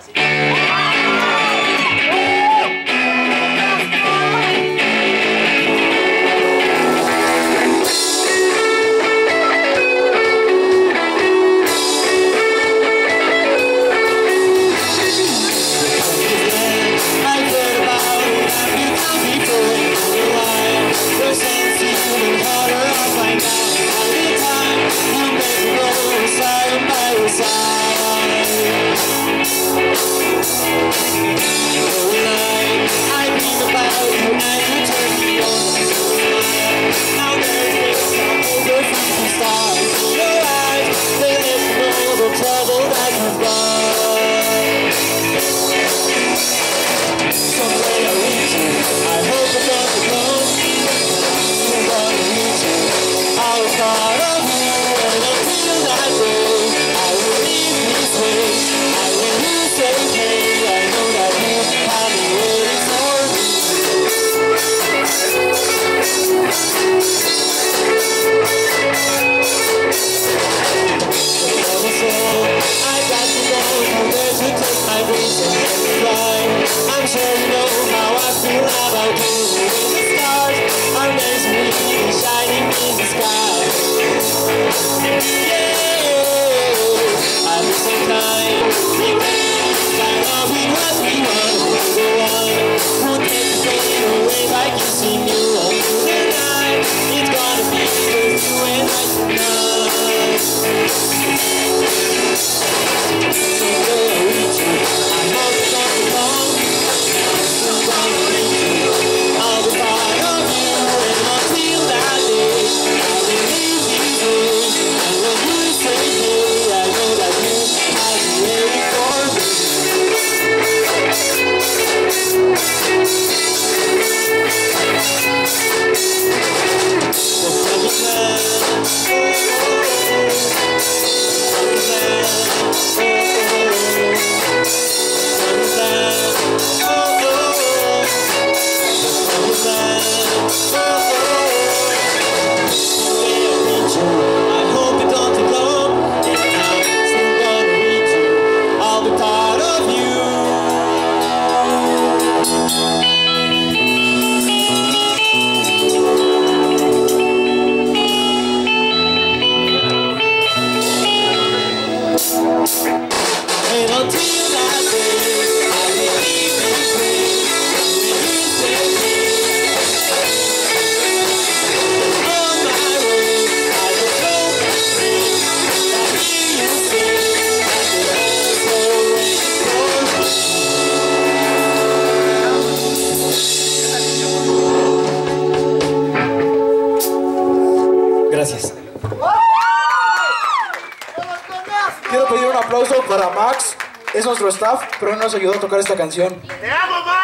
I'm sure you know how I feel about you. The stars are amazing, shining in the sky. Yeah, at the same time, we find out what we want. The one who takes the pain away by kissing you all through the night. It's gonna be with you and I tonight. So where are we to? I hope it's not too long. I'll be part of you, and until that day, I will leave these days. And when you say hey, I know that you have been waiting for me. Gracias. Quiero pedir un aplauso para Max. Es nuestro staff, pero no nos ayudó a tocar esta canción. ¡Te amo, Max!